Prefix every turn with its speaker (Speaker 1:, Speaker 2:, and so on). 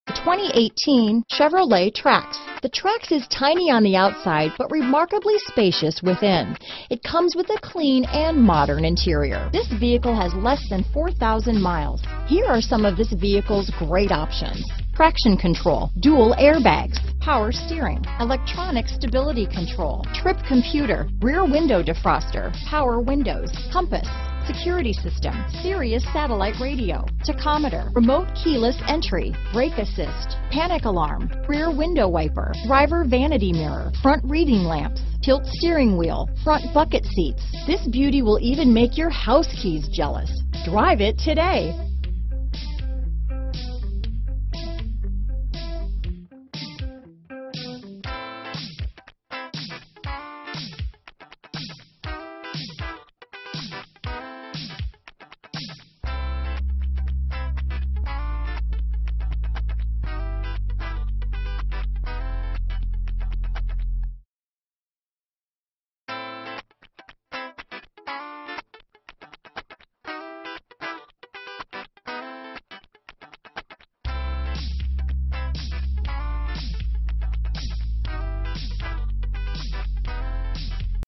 Speaker 1: 2018 Chevrolet Trax. The Trax is tiny on the outside, but remarkably spacious within. It comes with a clean and modern interior. This vehicle has less than 4,000 miles. Here are some of this vehicle's great options: traction control, dual airbags, power steering, electronic stability control, trip computer, rear window defroster, power windows, compass, security system, Sirius satellite radio, tachometer, remote keyless entry, brake assist, panic alarm, rear window wiper, driver vanity mirror, front reading lamps, tilt steering wheel, front bucket seats. This beauty will even make your house keys jealous. Drive it today.